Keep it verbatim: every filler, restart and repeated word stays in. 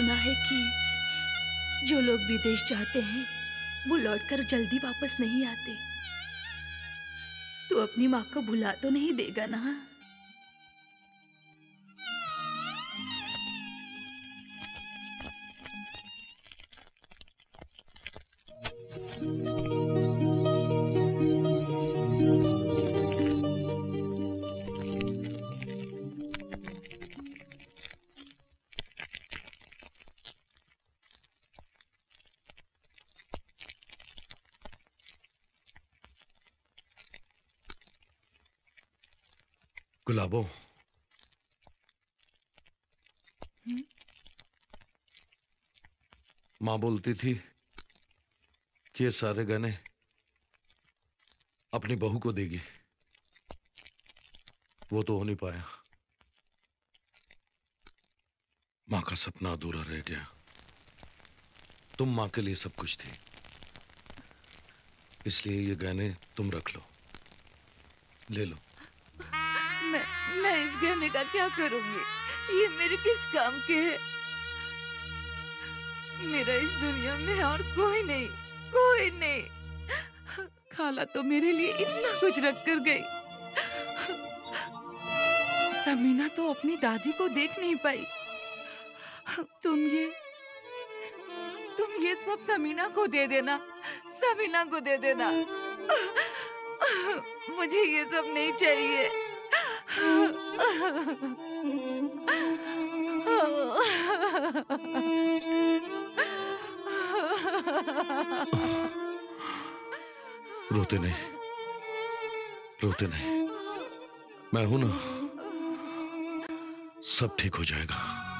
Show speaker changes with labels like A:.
A: सुना है कि जो लोग विदेश जाते हैं वो लौटकर जल्दी वापस नहीं आते। तू अपनी माँ को भुला तो नहीं देगा ना?
B: गुलाबो, माँ बोलती थी कि ये सारे गहने अपनी बहू को देगी। वो तो हो नहीं पाया। माँ का सपना अधूरा रह गया। तुम माँ के लिए सब कुछ थी, इसलिए ये गहने तुम रख लो, ले लो।
A: मैं मैं इस गहने का क्या करूंगी? ये मेरे किस काम के है? मेरा इस दुनिया में और कोई नहीं, कोई नहीं। खाला तो मेरे लिए इतना कुछ रख कर गई। समीना तो अपनी दादी को देख नहीं पाई। तुम ये तुम ये सब समीना को दे देना, समीना को दे देना। मुझे ये सब नहीं चाहिए।
B: रोते नहीं, रोते नहीं। मैं हूं ना, सब ठीक हो जाएगा।